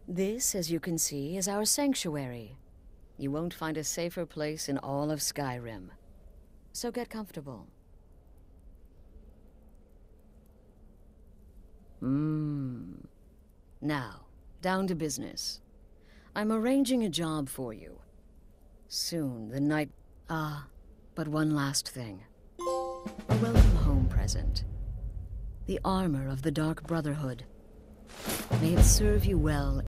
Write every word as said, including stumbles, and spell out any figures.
This, as you can see, is our sanctuary. You won't find a safer place in all of Skyrim. So get comfortable. Mmm. Now, down to business. I'm arranging a job for you. Soon, the night... Ah, but one last thing. A welcome home present. The armor of the Dark Brotherhood. May it serve you well